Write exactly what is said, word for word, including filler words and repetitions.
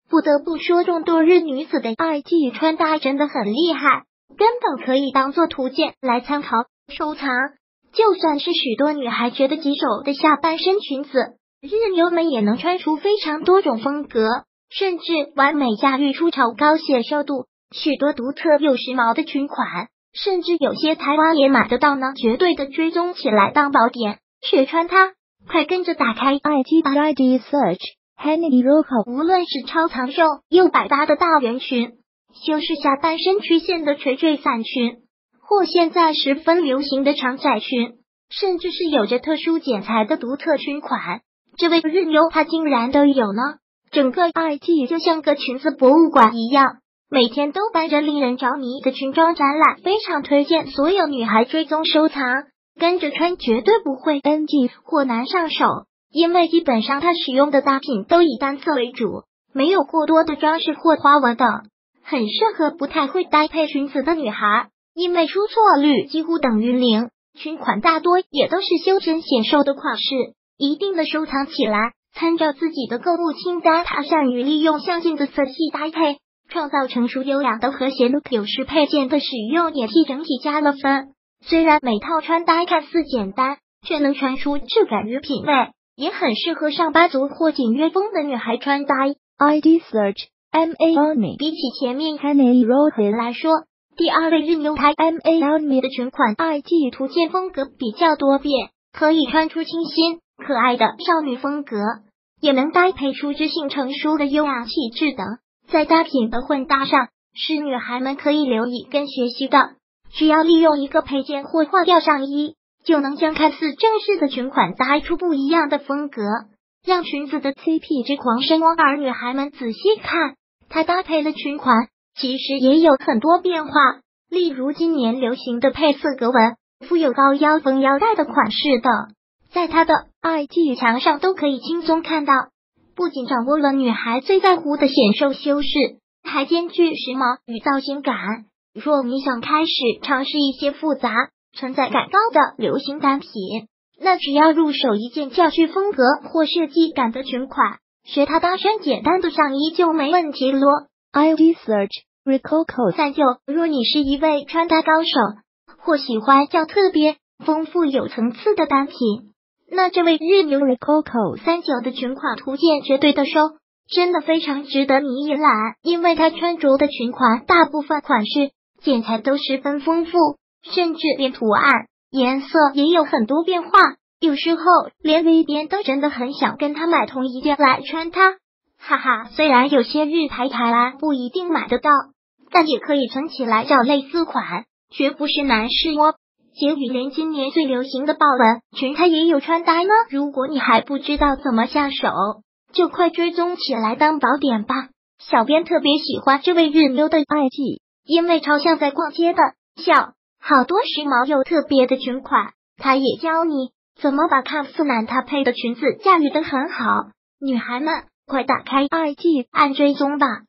不得不说，众多日女子的 I G 穿搭真的很厉害，根本可以当做图鉴来参考收藏。就算是许多女孩觉得棘手的下半身裙子，日妞们也能穿出非常多种风格，甚至完美驾驭出超高显瘦度，许多独特又时髦的裙款，甚至有些台湾也买得到呢。绝对的追踪起来当宝典，学穿它，快跟着打开 I G 吧 I D search Henry Rocco。 无论是超长袖又百搭的大圆裙，修饰下半身曲线的垂坠伞裙，或现在十分流行的长窄裙，甚至是有着特殊剪裁的独特裙款，这位日妞她竟然都有呢。整个 I G 就像个裙子博物馆一样，每天都摆着令人着迷的裙装展览，非常推荐所有女孩追踪收藏，跟着穿绝对不会 N G 或难上手，因为基本上她使用的搭品都以单色为主，没有过多的装饰或花纹等，很适合不太会搭配裙子的女孩，因为出错率几乎等于零，裙款大多也都是修身显瘦的款式，一定的收藏起来，参照自己的购物清单，她善于利用相近的色系搭配，创造成熟优雅的和谐 look， 有时配件的使用也替整体加了分。虽然每套穿搭看似简单，却能穿出质感与品味，也很适合上班族或简约风的女孩穿搭。 I D search M A Only。 比起前面 Henry Rocco 来说，第二位日妞台 M A Only 的裙款 I G 图鉴风格比较多变，可以穿出清新可爱的少女风格，也能搭配出知性成熟的优雅气质等。在搭品的混搭上，是女孩们可以留意跟学习的。只要利用一个配件或化掉上衣，就能将看似正式的裙款搭出不一样的风格，让裙子的 C P 值狂升。而女孩们仔细看，它搭配的裙款其实也有很多变化，例如今年流行的配色格纹、附有高腰封腰带的款式等，在它的 I G 墙上都可以轻松看到。不仅掌握了女孩最在乎的显瘦修饰，还兼具时髦与造型感。若你想开始尝试一些复杂、存在感高的流行单品，那只要入手一件较具风格或设计感的裙款，学它搭身简单的上衣就没问题咯。 I D search Rococo 三九。若你是一位穿搭高手，或喜欢较特别、丰富有层次的单品，那这位日妞 Rococo 三九的裙款图鉴绝对的收，真的非常值得你一览，因为她穿着的裙款大部分款式剪裁都十分丰富，甚至连图案、颜色也有很多变化，有时候连微边都真的很想跟她买同一件来穿它。哈哈，虽然有些日牌台湾不一定买得到，但也可以存起来找类似款，绝不是难事哦。结语，连今年最流行的豹纹裙它也有穿搭呢，如果你还不知道怎么下手，就快追踪起来当宝典吧。小编特别喜欢这位日妞的 I G， 因为超像在逛街的笑，好多时髦又特别的裙款，她也教你怎么把看似难搭配的裙子驾驭得很好。女孩们，快打开 I G 按追踪吧。